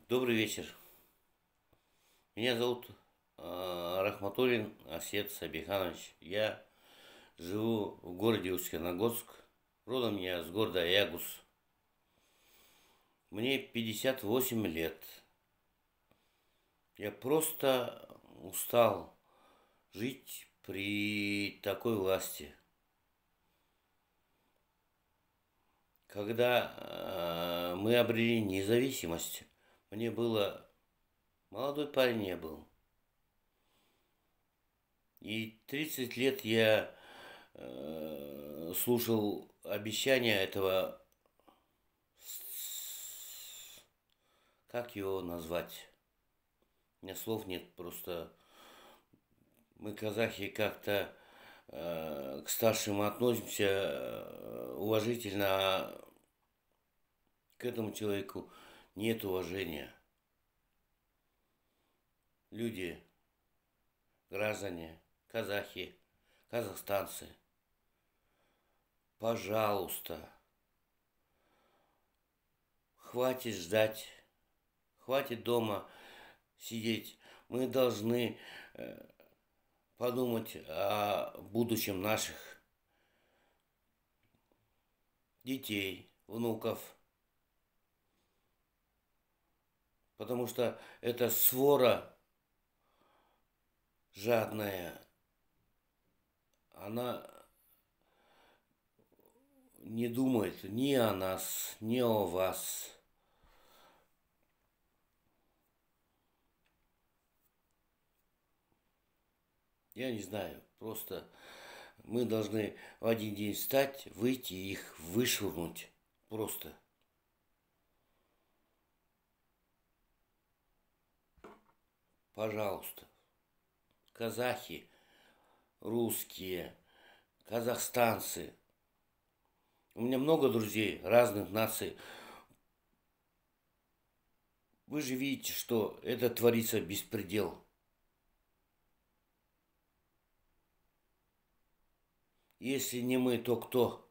Добрый вечер. Меня зовут Рахматуллин Асет Сабиханович. Я живу в городе Усть-Каменогорск. Родом я с города Ягус. Мне 58 лет. Я просто устал жить при такой власти. Когда мы обрели независимость, мне было... Молодой парень я был. И 30 лет я слушал обещания этого, как его назвать? У меня слов нет, просто мы, казахи, как-то к старшим относимся уважительно, а к этому человеку нет уважения. Люди, граждане, казахи, казахстанцы, пожалуйста, хватит ждать, хватит дома сидеть. Мы должны подумать о будущем наших детей, внуков. Потому что эта свора жадная, она не думает ни о нас, ни о вас. Я не знаю, просто мы должны в один день встать, выйти и их вышвырнуть. Просто. Пожалуйста. Казахи, русские, казахстанцы. У меня много друзей разных наций. Вы же видите, что это творится беспредел. Если не мы, то кто?